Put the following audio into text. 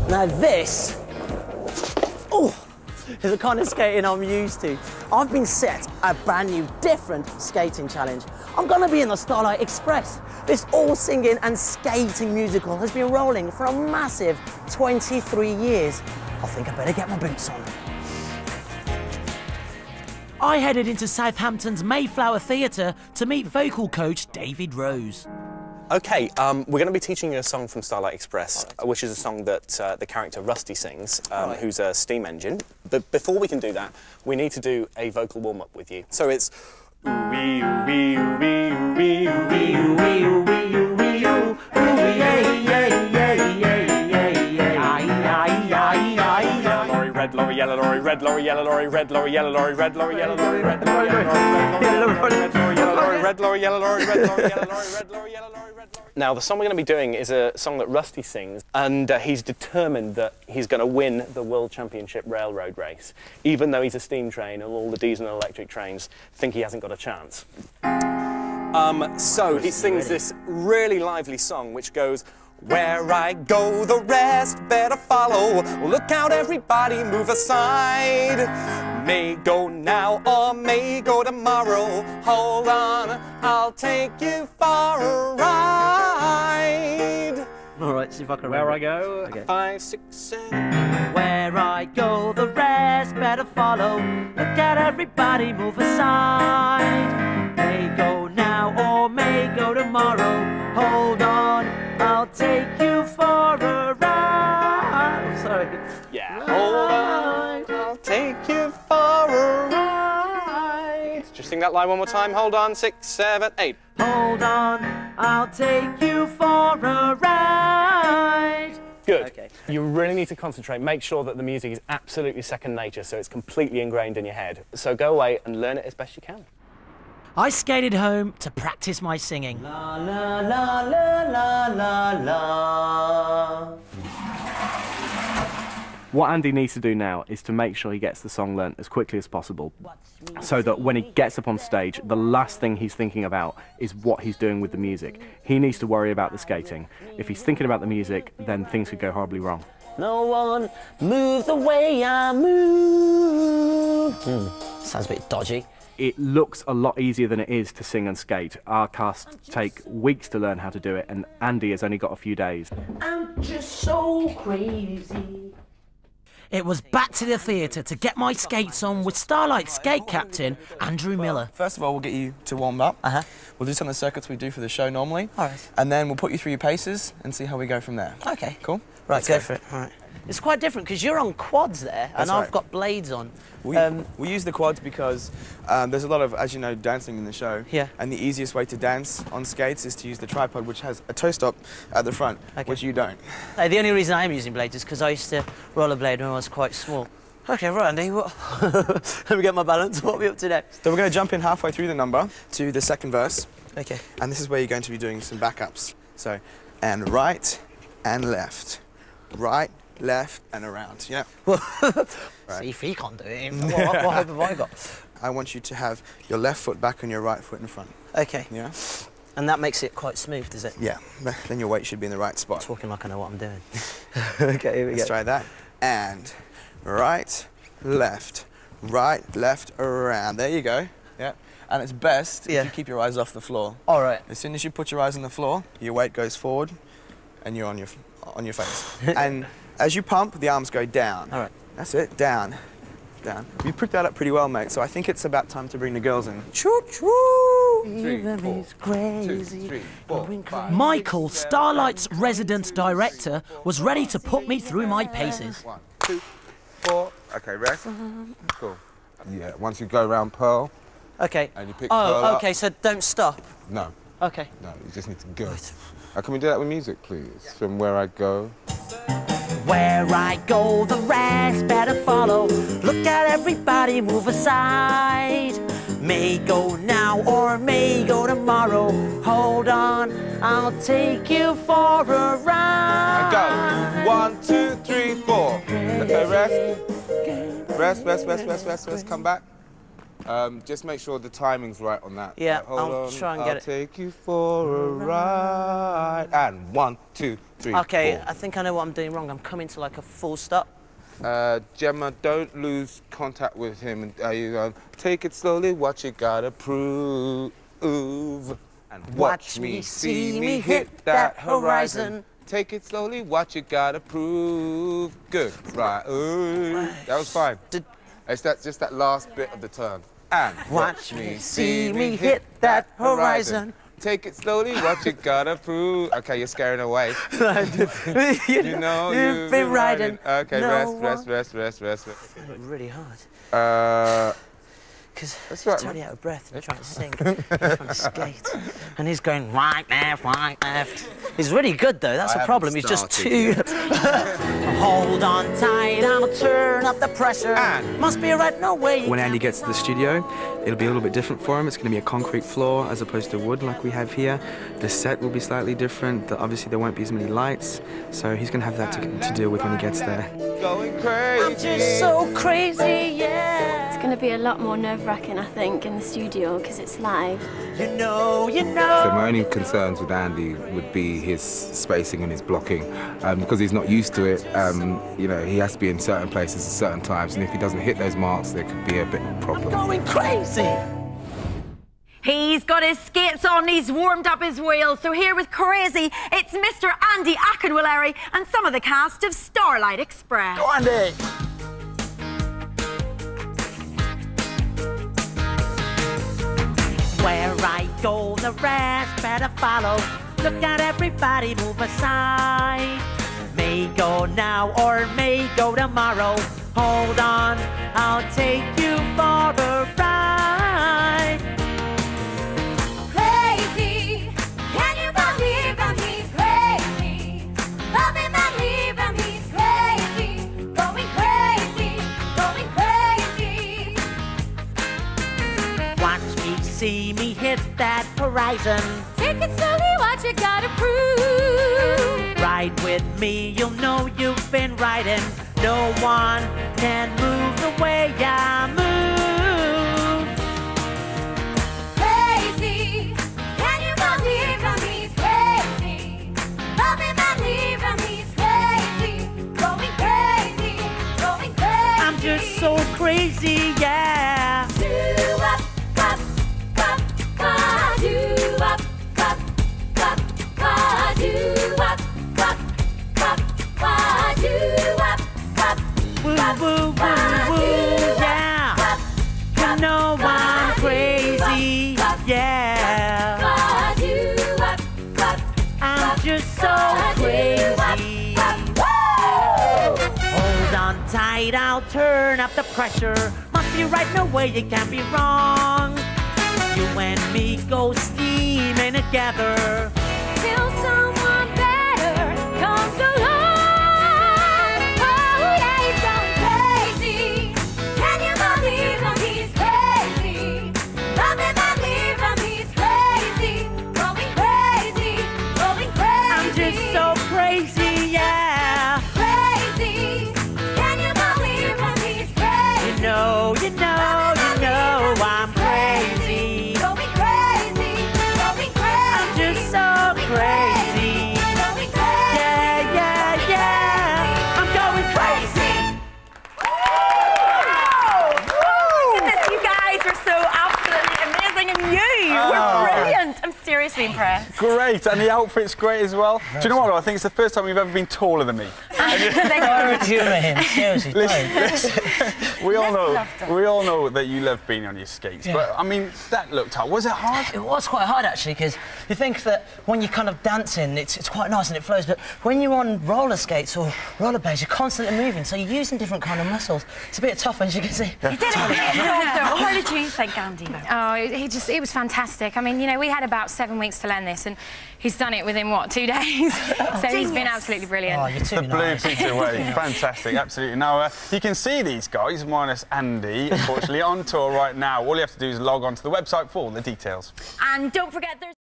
Now this, is the kind of skating I'm used to. I've been set a brand new, different skating challenge. I'm gonna be in the Starlight Express. This all-singing and skating musical has been rolling for a massive 23 years. I think I better get my boots on. I headed into Southampton's Mayflower Theatre to meet vocal coach David Rose. OK, we're going to be teaching you a song from Starlight Express, which is a song that the character Rusty sings, who's a steam engine. But before we can do that, we need to do a vocal warm-up with you. So it's... ooh-wee, ooh-wee, ooh-wee, ooh-wee, ooh-wee, ooh-wee, ooh-wee, ooh-wee, ooh-wee, red lorry, yellow lorry, red lorry, yellow lorry, red lorry, yellow lorry, red lorry, yellow lorry, red lorry, yellow lorry, red lorry, yellow lorry, red lorry, yellow lorry, red lorry, yellow lorry, red lorry. Now, the song we're going to be doing is a song that Rusty sings, and he's determined that he's going to win the World Championship railroad race, even though he's a steam train and all the diesel and electric trains think he hasn't got a chance. So he sings this really lively song which goes, where I go, the rest better follow. Look out, everybody, move aside. May go now or may go tomorrow. Hold on, I'll take you for a ride. All right, see if I can Where remember. I go, Okay. 5, 6, 7. Where I go, the rest better follow. Look at everybody, move aside. May go now or may go tomorrow. Hold on, I'll take you for a ride. I'm sorry. Yeah. Hold on, I'll take you for a ride. Just sing that line one more time. Hold on, 6, 7, 8. Hold on, I'll take you for a ride. Good. Okay. You really need to concentrate. Make sure that the music is absolutely second nature, so it's completely ingrained in your head. So go away and learn it as best you can. I skated home to practice my singing. La la la la la la la. What Andy needs to do now is to make sure he gets the song learnt as quickly as possible, so that when he gets up on stage, the last thing he's thinking about is what he's doing with the music. He needs to worry about the skating. If he's thinking about the music, then things could go horribly wrong. No one move the way I move. Sounds a bit dodgy. It looks a lot easier than it is to sing and skate. Our cast take weeks to learn how to do it, and Andy has only got a few days. I'm just so crazy. It was back to the theatre to get my skates on with Starlight skate captain Andrew Miller. First of all, we'll get you to warm up. We'll do some of the circuits we do for the show normally. All right. And then we'll put you through your paces and see how we go from there. Okay. Cool? Right, go for it. All right. It's quite different because you're on quads there, and I've got blades on. We use the quads because there's a lot of, as you know, dancing in the show. Yeah. And the easiest way to dance on skates is to use the tripod, which has a toe stop at the front, which you don't. The only reason I'm using blades is because I used to rollerblade when I was quite small. Okay, right, Andy, what? Let me get my balance. What are we up to next? So we're going to jump in halfway through the number to the second verse. Okay. And this is where you're going to be doing some backups. So, and right and left. Right, left, and around. Yeah. Right. See if he can't do it. What hope have I got? I want you to have your left foot back and your right foot in front. Okay. Yeah? And that makes it quite smooth, does it? Yeah. Then your weight should be in the right spot. Talking like I know what I'm doing. Okay, here we go. Let's try that. And right, left, around. There you go. Yeah. And it's best if you keep your eyes off the floor. All right. As soon as you put your eyes on the floor, your weight goes forward and you're on your face. And as you pump, the arms go down. All right. That's it. Down. Down. You picked that up pretty well, mate. So I think it's about time to bring the girls in. Choo-choo! 3, 4, crazy. 2, 3, 4, 5. Michael, Starlight's resident director, was ready to put me through my paces. 1, 2, 4. Okay, rest. Cool. Yeah, once you go around Pearl. Okay. And you pick Pearl up. Okay, so don't stop. No. Okay. No, you just need to go. Can we do that with music, please? From Where I Go. Where I go, the rest better follow. Look at everybody, move aside. May go now or may go tomorrow. Hold on, I'll take you for a ride. And go. 1, 2, 3, 4. Okay, rest. Rest. Come back. Just make sure the timing's right on that. Yeah, Hold I'll on. try and get it. I'll take you for a ride. And 1, 2, 3, Okay, 4. I think I know what I'm doing wrong. I'm coming to like a full stop. Gemma, don't lose contact with him. You take it slowly, what you gotta prove. And watch me, see me hit that horizon. Take it slowly, what you gotta prove. Good, right. That was fine. It's just that last bit of the turn. And Watch me, see me hit that horizon. Take it slowly, what you gotta prove. Okay, you're scaring away. You know you've been riding. Okay, no rest. Really hard. Because That's he's right, totally out of breath and trying to sing, trying to skate. And he's going right, left. He's really good though, that's the problem. He's just too... Hold on tight, I'll turn up the pressure. Must be right, no way. When Andy gets to the studio, it'll be a little bit different for him. It's going to be a concrete floor as opposed to wood like we have here. The set will be slightly different. Obviously, there won't be as many lights, so he's going to have that to deal with when he gets there. Going crazy. I'm just so crazy, yeah. It's going to be a lot more nerve-wracking, I think, in the studio because it's live. You know. So my only concerns with Andy would be his spacing and his blocking, because he's not used to it. You know, he has to be in certain places at certain times, and if he doesn't hit those marks, there could be a bit of a problem. I'm going crazy. He's got his skates on, he's warmed up his wheels. So here with Crazy, it's Mr. Andy Akinwilleri and some of the cast of Starlight Express. Go Andy. Where I go, the rest better follow. Look at everybody move aside. May go now or may go tomorrow. Hold on, I'll take you for a ride. Crazy, can you believe him? He's crazy. Love him and leave him, he's crazy. Going crazy, going crazy. Watch me, see me hit that horizon. Take it slowly, what you gotta prove. Ride with me, you'll know you've been riding. No one can move the way I move. Crazy, can you believe him? He's crazy. Love him and leave him, he's crazy. Going crazy, going crazy. I'm just so crazy, yeah. Do up, do up, do up, do up. Woo, woo, woo, woo, yeah. You know I'm crazy, yeah. I'm just so crazy. Hold on tight, I'll turn up the pressure. Must be right, no way it can be wrong. You and me go steaming together. Till someone better comes along. Oh yeah, he's going crazy. Can you believe him? He's crazy. Love him and leave him, he's crazy. Going crazy, going crazy. I'm just so crazy, yeah. Crazy. Can you believe him? He's crazy. You know I'm crazy. Going crazy, going crazy. I'm just so crazy. Going crazy. Yeah. I'm going crazy. You guys are so absolutely amazing and you were brilliant. I'm seriously impressed. Great, and the outfit's great as well. Do you know what? I think it's the first time you've ever been taller than me. Humour him, seriously. We all know that you love being on your skates, but I mean, that looked hard. Was it hard? It was quite hard actually, because you think that when you're kind of dancing, it's quite nice and it flows, but when you're on roller skates or rollerblades, you're constantly moving, so you're using different kind of muscles. It's a bit tough, as you can see. You did it. How did you think, Andy? Oh, it was fantastic. I mean, you know, we had about 7 weeks to learn this, and he's done it within, what, 2 days? So he's been absolutely brilliant. Oh, you're too The nice. blue pizza way, fantastic, absolutely. Now, you can see these guys, minus Andy, unfortunately, on tour right now. All you have to do is log on to the website for all the details. And don't forget, there's